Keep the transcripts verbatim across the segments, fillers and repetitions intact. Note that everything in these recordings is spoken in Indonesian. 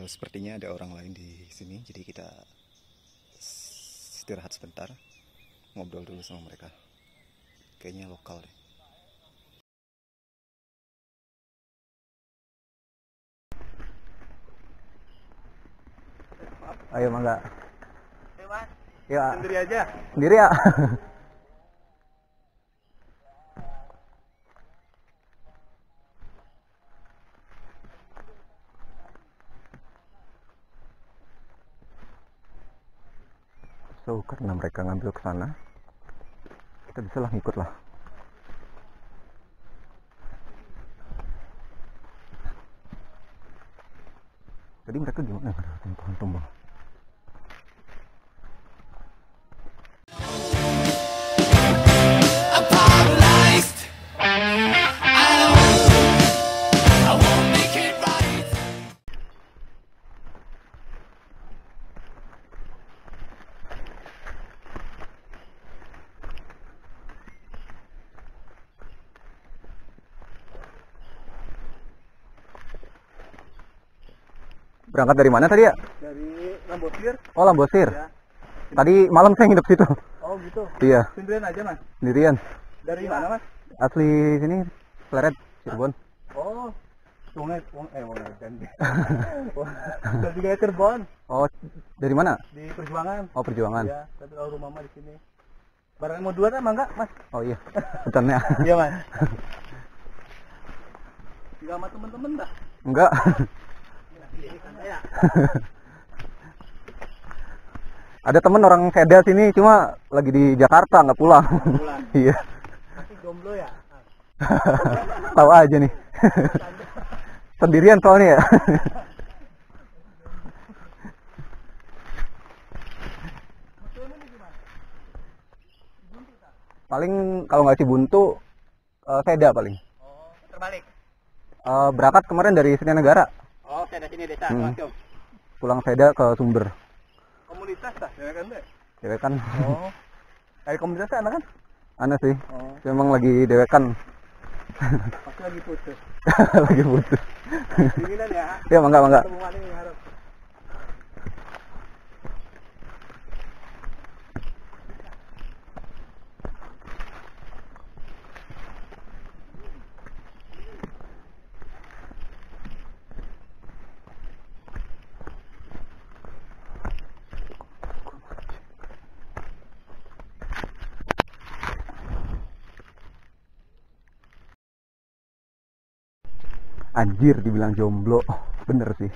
Uh, sepertinya ada orang lain di sini, jadi kita istirahat sebentar, ngobrol dulu sama mereka. Kayaknya lokal deh. Ayo mangga. Ayo mas. Ya. Sendiri aja. Sendiri ya. So karena mereka ngambil ke sana, kita bisa lah ngikut lah. Jadi mereka gimana ngerasain pohon tumbang? Berangkat dari mana tadi ya? Dari Lambosir. Oh, Lambosir. Ya. Tadi malam saya nginep situ. Oh gitu. Iya. Sendirian aja mas. Sendirian. Dari mana mas? Asli sini, Pleret, Cirebon. Oh. Sungai, sungai, eh sungai ganti. Dan juga Cirebon. Oh, dari mana? Di Perjuangan. Oh, Perjuangan. Ya, tapi tahu rumah mama di sini. Barang mau dua emang enggak mas? Oh iya, pesannya. Iya mas. Juga sama temen-temen dah. Enggak. Ya. Ada temen orang Seda sini, cuma lagi di Jakarta, nggak pulang. Pulang. Iya. Tapi jomblo ya. Tahu aja nih. Sendirian soalnya ya. Paling kalau nggak Cibuntu, uh, Seda paling. Oh, terbalik. Uh, berangkat kemarin dari Senen Negara. Oh, saya dari sini desa Hmm. langsung. Pulang Seda ke Sumber. Komunitas dah, ya kan deh. Dewekan. Oh. Dari komunitas anak kan? Aneh sih. Oh. Memang lagi dewekan. Pasti lagi putus. Lagi putus. Dinginan ya. Ya mangga mangga. Hubungan ini harus. Anjir dibilang jomblo. Bener sih.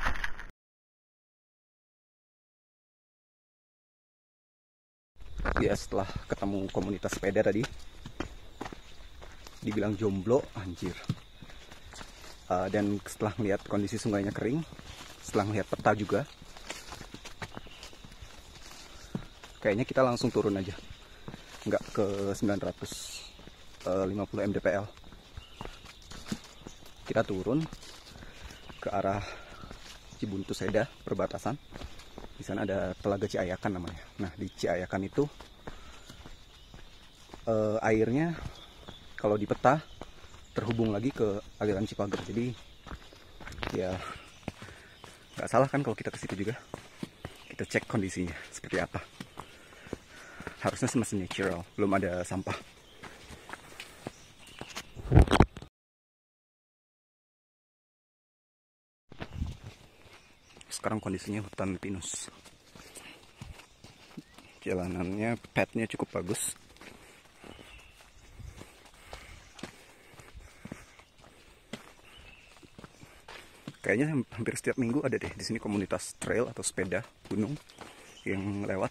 Ya setelah ketemu komunitas sepeda tadi, dibilang jomblo, anjir. Uh, dan setelah melihat kondisi sungainya kering, setelah melihat peta juga, kayaknya kita langsung turun aja, nggak ke sembilan ratus lima puluh mdpl. Kita turun ke arah Cibuntu Seda perbatasan. Di sana ada Telaga Ciayakan namanya. Nah di Ciayakan itu eh, airnya kalau di peta terhubung lagi ke aliran Cipager. Jadi ya nggak salah kan kalau kita ke situ juga. Kita cek kondisinya seperti apa. Harusnya sih masih natural, belum ada sampah. Sekarang kondisinya hutan pinus. Jalanannya, padnya cukup bagus. Kayaknya hampir setiap minggu ada deh di sini komunitas trail atau sepeda gunung yang lewat.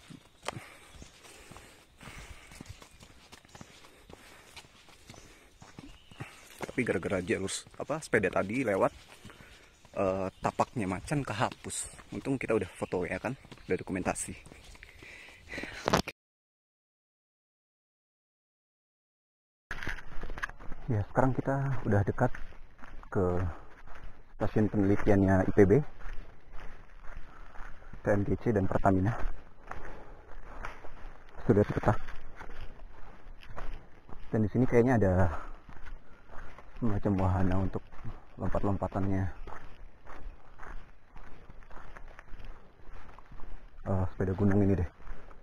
Tapi gara-gara jalur apa sepeda tadi lewat, Uh, tapaknya macan kehapus. Untung kita udah foto ya kan, udah dokumentasi. Ya sekarang kita udah dekat ke stasiun penelitiannya I P B, T M G C dan Pertamina. Sudah terletak. Dan di sini kayaknya ada semacam wahana untuk lompat-lompatannya. uh, sepeda gunung ini deh.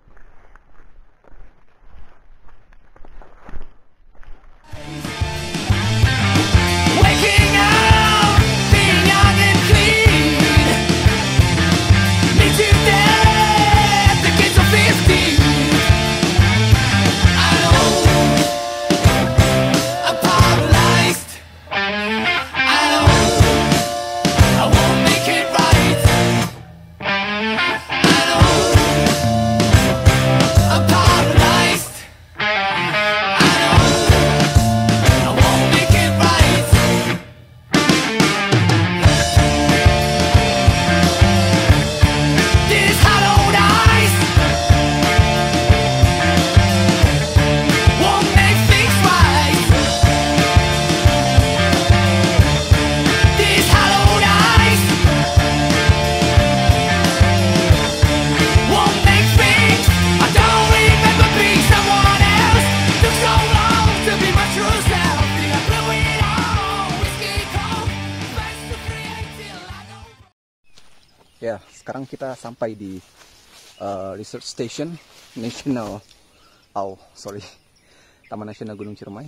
Ya, sekarang kita sampai di uh, Research Station National, oh sorry, Taman Nasional Gunung Ciremai.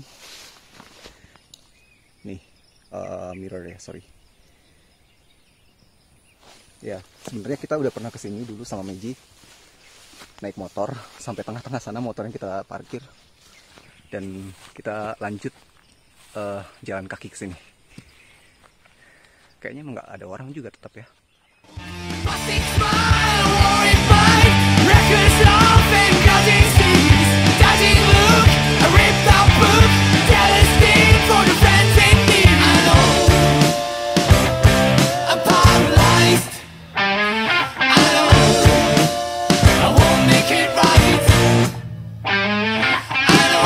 Nih, uh, mirror ya, sorry. Ya, sebenarnya kita udah pernah kesini dulu sama Meji, naik motor sampai tengah-tengah sana motornya kita parkir, dan kita lanjut uh, jalan kaki kesini. Kayaknya nggak ada orang juga tetap ya. Plastic smile, worried mind, reckless love and guiding seas, dodging look, a ripped out book, jealousy for the friends in need. I know I'm paralyzed. I know I won't make it right. I know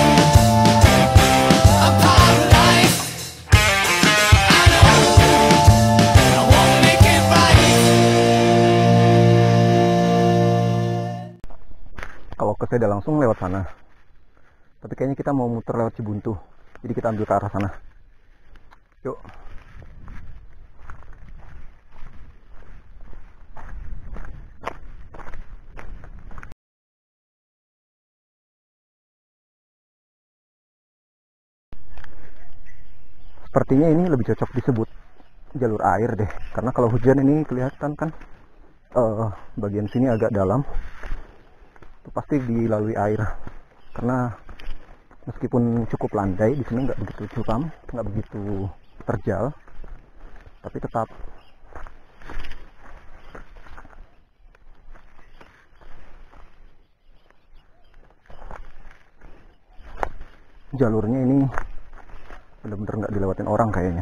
I'm paralyzed. I know I won't make it right. Kalau ke sepeda langsung lewat sana, tapi kayaknya kita mau muter lewat Cibuntu, jadi kita ambil ke arah sana. Yuk. Sepertinya ini lebih cocok disebut jalur air deh, karena kalau hujan ini kelihatan kan uh, bagian sini agak dalam. Itu pasti dilalui air, karena meskipun cukup landai di sini nggak begitu curam, nggak begitu terjal, tapi tetap jalurnya ini benar-benar nggak dilewatin orang kayaknya.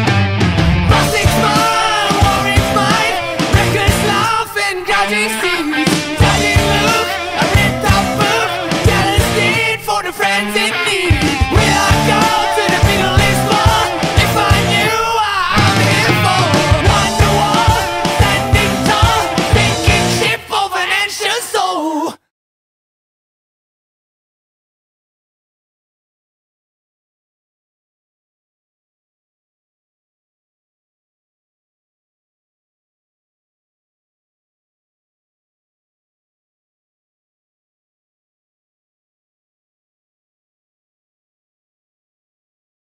Plastic smile, worried mind, reckless love and guiding seas.